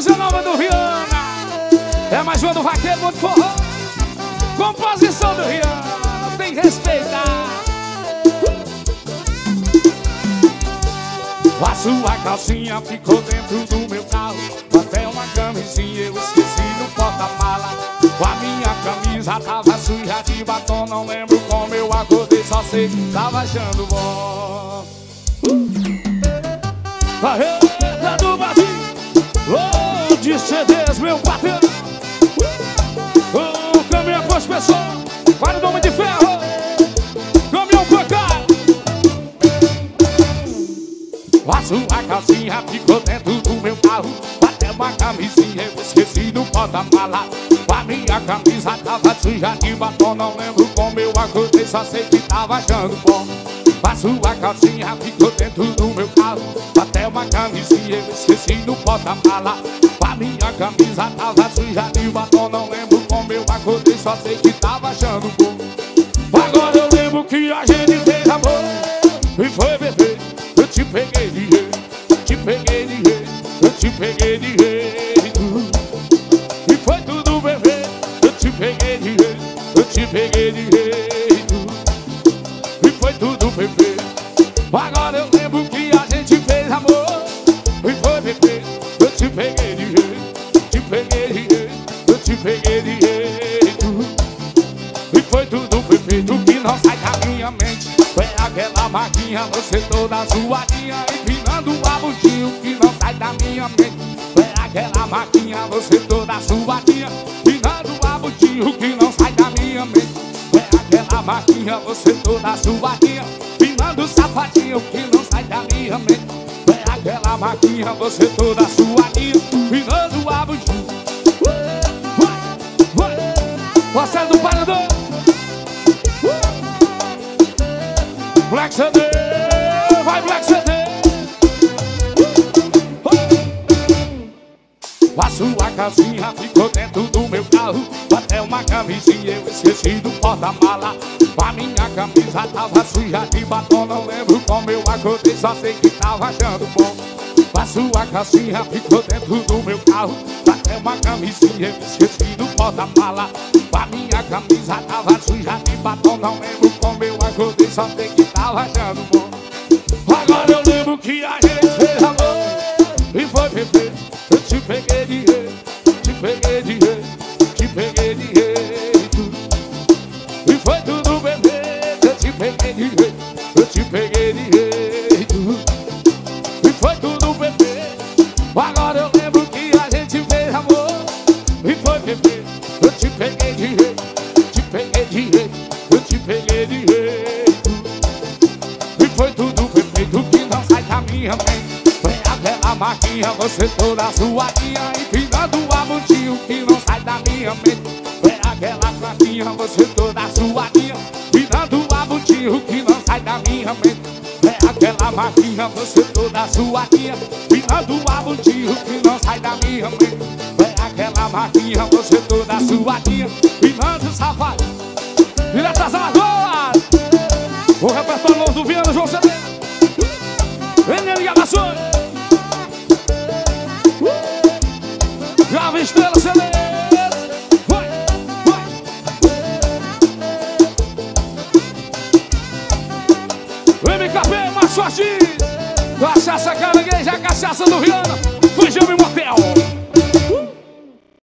Coisa nova do Rihanna. É mais uma do Vaqueiro, muito forró. Composição do Rihanna, tem que respeitar. A sua calcinha ficou dentro do meu carro. Até uma camisinha eu esqueci no porta-mala. A minha camisa tava suja de batom. Não lembro como eu acordei, só sei que tava achando bom. A rede do Badinho, oh, de CDs, meu patrão. O caminhão com as pessoas, para o nome de ferro. Caminhão pancado. A sua calcinha ficou dentro do meu carro. Até uma camisinha eu esqueci no porta-mala. A minha camisa tava suja de batom. Não lembro como eu acordei, só sei que tava achando bom. A sua calcinha ficou dentro do meu carro. Até uma camisinha eu esqueci no porta-mala. A minha camisa tava suja de batom. Não lembro como eu acordei, só sei que tava achando bom. Agora eu lembro que a gente fez amor e foi beber. Eu te peguei de jeito, te peguei de jeito, eu te peguei de jeito. E foi tudo bebê. Eu te peguei de jeito, eu te peguei de jeito. E foi tudo bebê. Agora eu lembro que a gente fez amor e foi bebê. Eu te peguei de jeito, te peguei de jeito, eu te peguei de jeito. E foi tudo perfeito que não sai da minha mente. Foi aquela maquinha, você toda suadinha, empinando o abudinho que não sai da minha mente. Foi aquela maquinha, você toda suadinha, empinando o abudinho que não sai da minha mente. Foi aquela maquinha, você toda suadinha, empinando o safadinho que não sai da minha mente. Foi aquela maquinha, você toda suadinha, empinando o abudinho. Você é do paredão. Black CD, vai Black CD. A sua calcinha ficou dentro do meu carro. Até uma camisinha eu esqueci do porta-mala. A minha camisa tava suja de batom. Não lembro como eu acordei, só sei que tava achando bom. A sua calcinha ficou dentro do meu carro. Até uma camisinha eu esqueci do porta-mala. A minha camisa tava suja de batom. Não lembro como eu acordei, só sei que tava achando bom. Agora eu lembro que a gente fez amor e foi beber. Eu te peguei de jeito, te peguei de jeito, te peguei de jeito. E foi tudo bebê. Eu te peguei de jeito, eu te peguei de jeito. E foi tudo bebê. Agora eu lembro que a gente fez amor e foi beber. Eu te peguei de jeito, te peguei de jeito, eu te peguei de jeito. E foi tudo perfeito que não sai da minha mente. Foi aquela maquinha, você toda suadinha, empinando o abudinho que não sai da minha mente. Foi aquela maquinha, você toda suadinha, empinando o abudinho que não sai da minha mente. Foi aquela maquinha, você toda suadinha, empinando o abudinho que não sai da minha mente. Foi aquela maquinha, você toda suadinha, empinando o safado. Direto das Alagoas, o repertório novo do Viana, João CD, Enel Gravações, Jovem Estrela CD. Vai, vai. MKP, mais forte. Cachaça Carangueja, a cachaça do Rihanna.